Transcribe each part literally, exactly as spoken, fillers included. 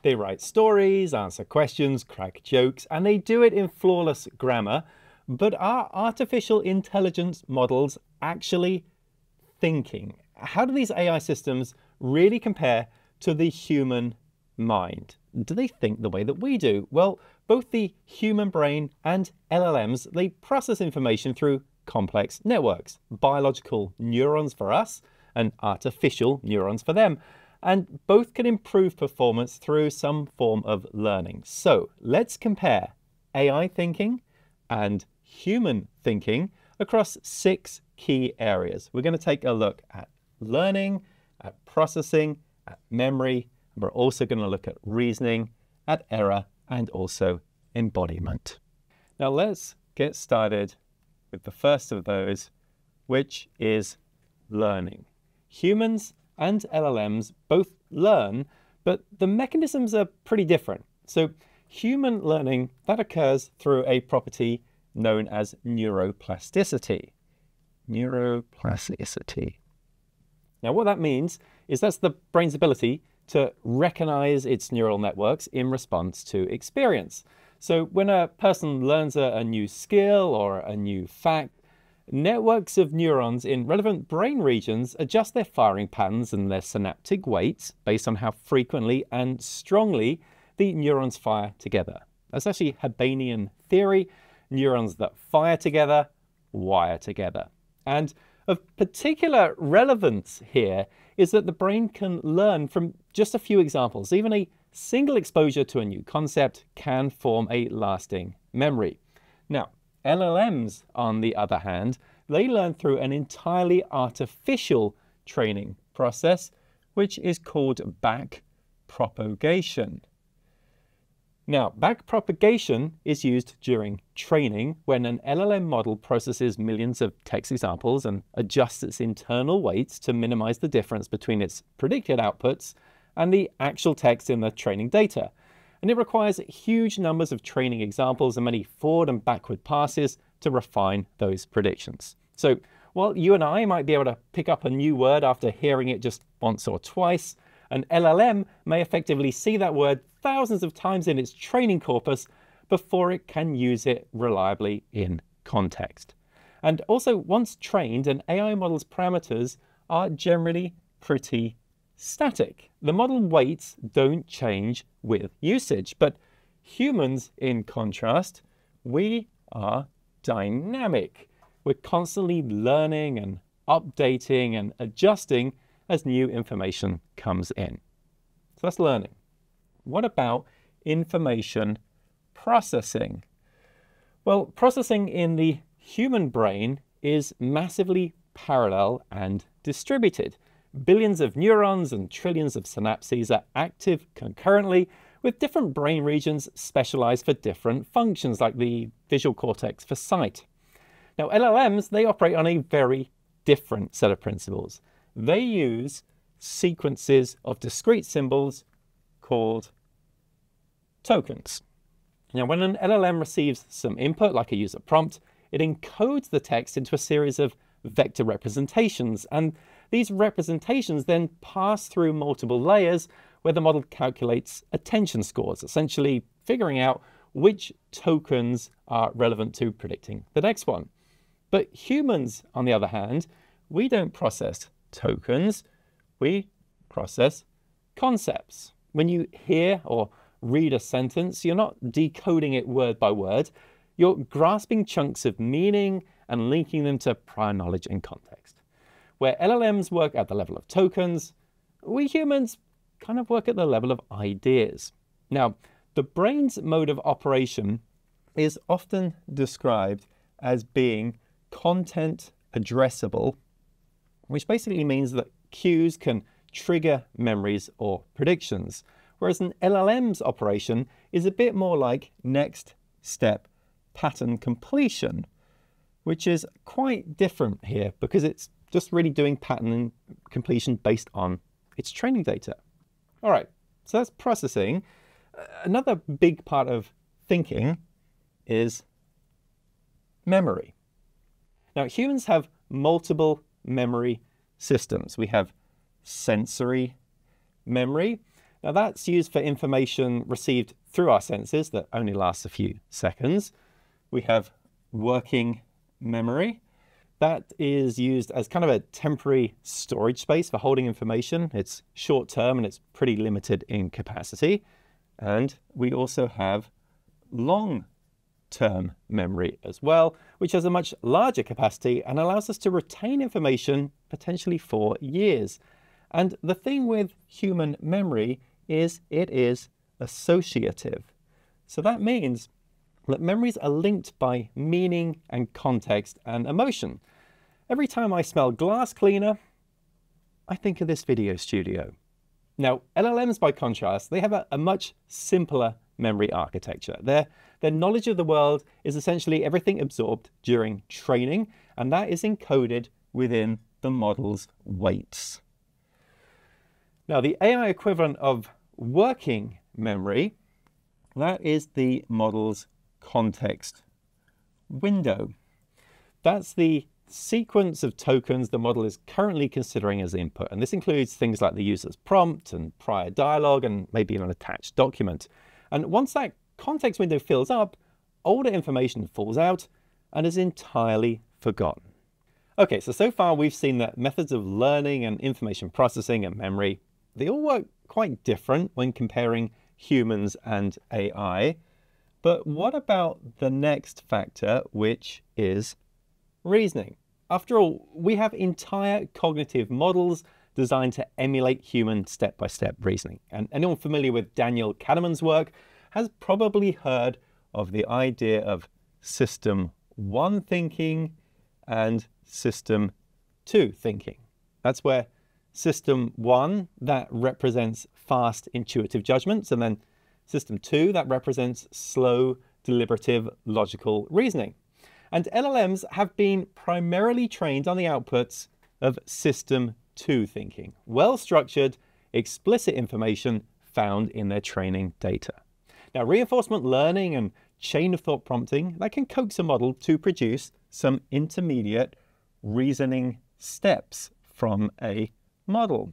They write stories, answer questions, crack jokes, and they do it in flawless grammar. But are artificial intelligence models actually thinking? How do these A I systems really compare to the human mind? Do they think the way that we do? Well, both the human brain and L L Ms, they process information through complex networks, biological neurons for us and artificial neurons for them. And both can improve performance through some form of learning. So let's compare A I thinking and human thinking across six key areas. We're going to take a look at learning, at processing, at memory, and we're also going to look at reasoning, at error, and also embodiment. Now let's get started with the first of those, which is learning. Humans and L L Ms both learn, but the mechanisms are pretty different. So human learning, that occurs through a property known as neuroplasticity. Neuroplasticity. Now what that means is that's the brain's ability to recognize its neural networks in response to experience. So when a person learns a, a new skill or a new fact, networks of neurons in relevant brain regions adjust their firing patterns and their synaptic weights based on how frequently and strongly the neurons fire together. That's actually Hebanian theory. Neurons that fire together, wire together. And of particular relevance here is that the brain can learn from just a few examples. Even a single exposure to a new concept can form a lasting memory. Now, L L Ms, on the other hand, they learn through an entirely artificial training process, which is called backpropagation. Now, backpropagation is used during training when an L L M model processes millions of text examples and adjusts its internal weights to minimize the difference between its predicted outputs and the actual text in the training data. And it requires huge numbers of training examples and many forward and backward passes to refine those predictions. So while you and I might be able to pick up a new word after hearing it just once or twice, an L L M may effectively see that word thousands of times in its training corpus before it can use it reliably in context. And also, once trained, an A I model's parameters are generally pretty static. The model weights don't change with usage, but humans, in contrast, we are dynamic. We're constantly learning and updating and adjusting as new information comes in. So that's learning. What about information processing? Well, processing in the human brain is massively parallel and distributed. Billions of neurons and trillions of synapses are active concurrently, with different brain regions specialized for different functions, like the visual cortex for sight. Now, L L Ms, they operate on a very different set of principles. They use sequences of discrete symbols called tokens. Now, when an L L M receives some input, like a user prompt, it encodes the text into a series of vector representations, and these representations then pass through multiple layers where the model calculates attention scores, essentially figuring out which tokens are relevant to predicting the next one. But humans, on the other hand, we don't process tokens, we process concepts. When you hear or read a sentence, you're not decoding it word by word, you're grasping chunks of meaning and linking them to prior knowledge and context. Where L L Ms work at the level of tokens, we humans kind of work at the level of ideas. Now, the brain's mode of operation is often described as being content addressable, which basically means that cues can trigger memories or predictions, whereas an L L M's operation is a bit more like next step pattern completion, which is quite different here because it's just really doing pattern completion based on its training data. All right, so that's processing. Another big part of thinking is memory. Now, humans have multiple memory systems. We have sensory memory. Now that's used for information received through our senses that only lasts a few seconds. We have working memory. That is used as kind of a temporary storage space for holding information. It's short term and it's pretty limited in capacity. And we also have long term memory as well, which has a much larger capacity and allows us to retain information potentially for years. And the thing with human memory is it is associative. So that means that memories are linked by meaning and context and emotion. Every time I smell glass cleaner, I think of this video studio. Now, L L Ms, by contrast, they have a, a much simpler memory architecture. Their, their knowledge of the world is essentially everything absorbed during training, and that is encoded within the model's weights. Now, the A I equivalent of working memory, that is the model's context window. That's the sequence of tokens the model is currently considering as input. And this includes things like the user's prompt and prior dialogue and maybe even an attached document. And once that context window fills up, older information falls out and is entirely forgotten. Okay, so so far we've seen that methods of learning and information processing and memory, they all work quite different when comparing humans and A I. But what about the next factor, which is reasoning? After all, we have entire cognitive models designed to emulate human step-by-step reasoning. And anyone familiar with Daniel Kahneman's work has probably heard of the idea of system one thinking and system two thinking. That's where system one, that represents fast intuitive judgments, and then system two, that represents slow, deliberative, logical reasoning. And L L Ms have been primarily trained on the outputs of system two thinking, well-structured, explicit information found in their training data. Now, reinforcement learning and chain of thought prompting, that can coax a model to produce some intermediate reasoning steps from a model.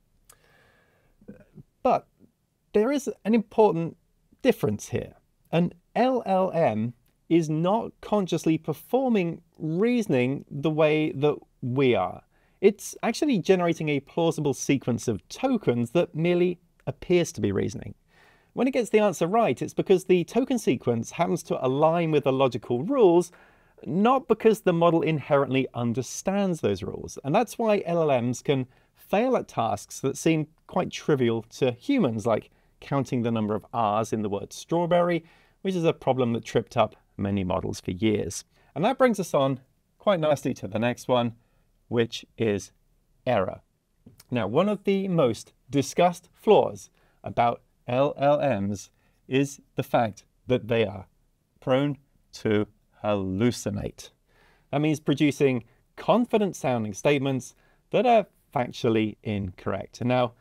But there is an important difference here. An L L M is not consciously performing reasoning the way that we are. It's actually generating a plausible sequence of tokens that merely appears to be reasoning. When it gets the answer right, it's because the token sequence happens to align with the logical rules, not because the model inherently understands those rules. And that's why L L Ms can fail at tasks that seem quite trivial to humans, like counting the number of R's in the word strawberry, which is a problem that tripped up many models for years. And that brings us on quite nicely to the next one, which is error. Now, one of the most discussed flaws about L L Ms is the fact that they are prone to hallucinate. That means producing confident sounding statements that are factually incorrect. And now,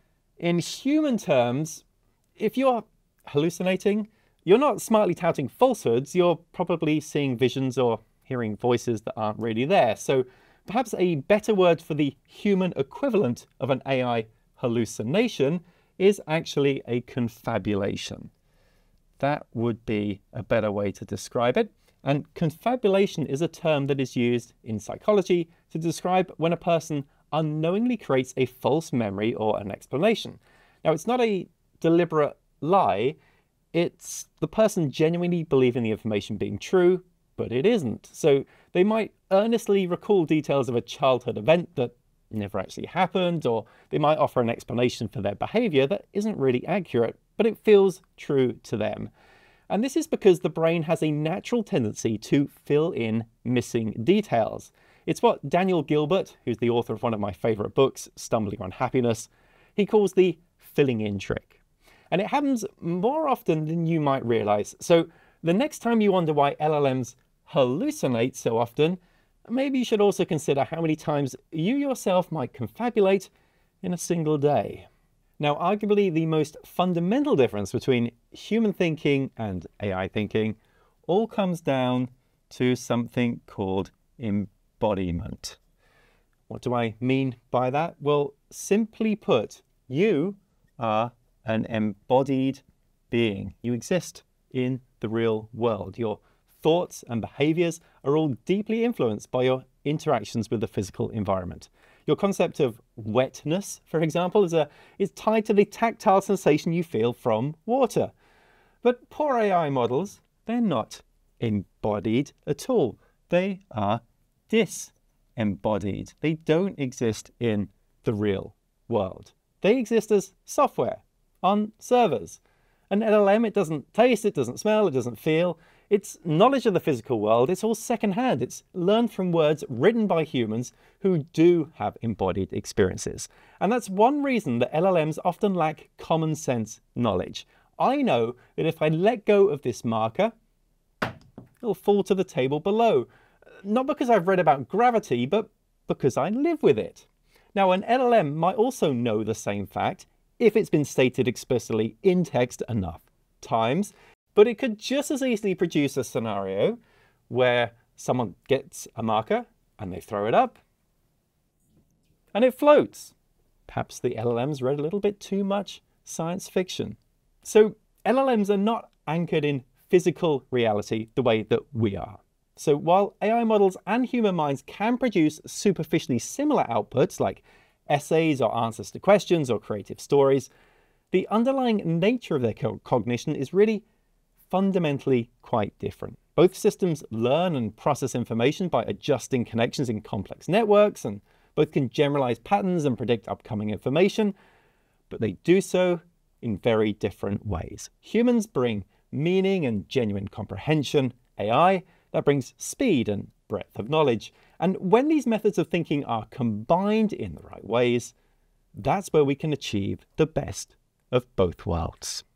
in human terms, if you're hallucinating, you're not smartly touting falsehoods, you're probably seeing visions or hearing voices that aren't really there. So perhaps a better word for the human equivalent of an A I hallucination is actually a confabulation. That would be a better way to describe it. And confabulation is a term that is used in psychology to describe when a person unknowingly creates a false memory or an explanation. Now, it's not a deliberate lie. It's the person genuinely believing the information being true, but it isn't. So they might earnestly recall details of a childhood event that never actually happened, or they might offer an explanation for their behavior that isn't really accurate, but it feels true to them. And this is because the brain has a natural tendency to fill in missing details. It's what Daniel Gilbert, who's the author of one of my favorite books, Stumbling on Happiness, he calls the filling in trick. And it happens more often than you might realize. So the next time you wonder why L L Ms hallucinate so often, maybe you should also consider how many times you yourself might confabulate in a single day. Now, arguably the most fundamental difference between human thinking and A I thinking all comes down to something called embodiment. What do I mean by that? Well, simply put, you are an embodied being. You exist in the real world. Your thoughts and behaviors are all deeply influenced by your interactions with the physical environment. Your concept of wetness, for example, is, a, is tied to the tactile sensation you feel from water. But poor A I models, they're not embodied at all. They are disembodied. They don't exist in the real world. They exist as software on servers. An L L M, it doesn't taste, it doesn't smell, it doesn't feel. It's knowledge of the physical world. It's all secondhand. It's learned from words written by humans who do have embodied experiences. And that's one reason that L L Ms often lack common sense knowledge. I know that if I let go of this marker, it'll fall to the table below. Not because I've read about gravity, but because I live with it. Now, an L L M might also know the same fact if it's been stated explicitly in text enough times, but it could just as easily produce a scenario where someone gets a marker and they throw it up and it floats. Perhaps the L L Ms read a little bit too much science fiction. So L L Ms are not anchored in physical reality the way that we are. So while A I models and human minds can produce superficially similar outputs like essays or answers to questions or creative stories, the underlying nature of their co cognition is really fundamentally quite different. Both systems learn and process information by adjusting connections in complex networks, and both can generalize patterns and predict upcoming information, but they do so in very different ways. Humans bring meaning and genuine comprehension. A I, that brings speed and breadth of knowledge. And when these methods of thinking are combined in the right ways, that's where we can achieve the best of both worlds.